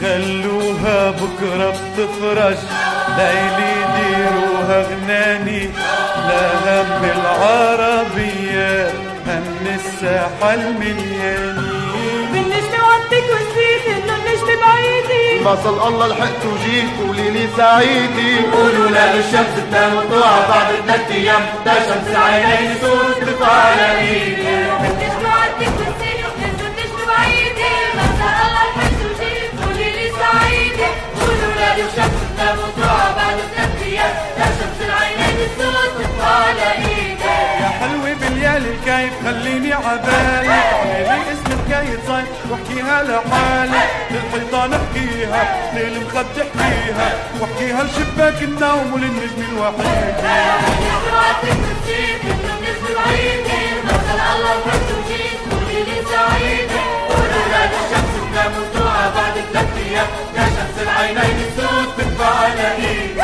خلوها بكرة بتفرج، ليلي ديروها غناني، لا هم العربية هم الساحة الملياني. بالنجم وعدتك ونسيت انه النجم بعيدي، ما صل الله لحقت وجيت قولي لي سعيدي. قولوا لا للشمس تنام وتطلع بعد 3 ايام، تا شمس العينين سود تطلع على ايدي. بالنجم وعدتك ونسيت انه النجم بعيدي، ما صل الله لحقت وجيت قولي لي سعيدي. قولوا لا للشمس تنام وتطلع بعد 3 ايام، تا شمس العينين سود تطلع على ايدي. يا حلوة بالليالي الكيف خليني عبالك، اعملي اسم الكيف صاير واحكيها لحالك، للحيطان احكيها للمخد احكيها، واحكيها لشباك النوم وللنجم الوحيد. بالنجم وعدتك ونسيت انه النجم بعيدي، ما صل الله لحقت وجيت قولي لي سعيدي. قولوا لا للشمس تنام وتطلع بعد 3 ايام، تا شمس العينين سود تطلع على ايدي.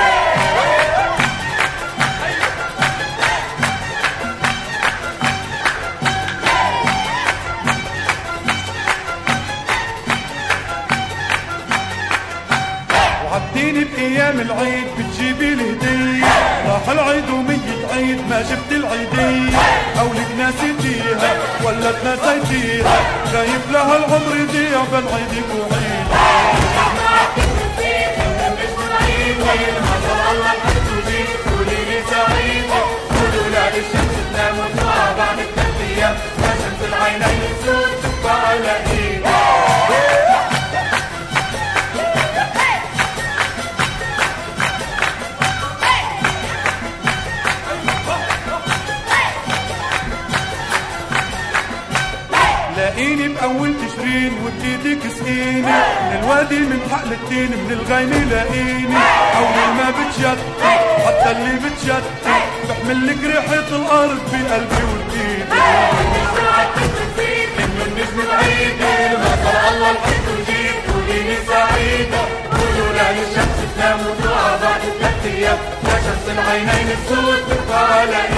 وعدتيني بأيام العيد بتجيبي الهدية، راح العيد ومية عيد ما جبت العيدية، قولك ناسيتيها ولا تناسيتيها، خايف لها العمر يضيع بين عيدك وعيد. قولوا لا للشمس تنام وتطلع بعد 3 ايام، تا شمس العينين سود تطلع على ايدي. لاقيني بأول تشرين وبإيدك سقيني، من الوادي من حقل التين من الغيمة لاقيني، أول ما بتشتي حتى اللي بتشتي بحمل لك ريحة الأرض بقلبي وبإيدي. إنه النجم بعيدي، ما صل الله لحقت وجيت قولي لي سعيدة. قولوا لا للشمس تنام وتطلع بعد 3 ايام، تا شمس العينين السود تطلع على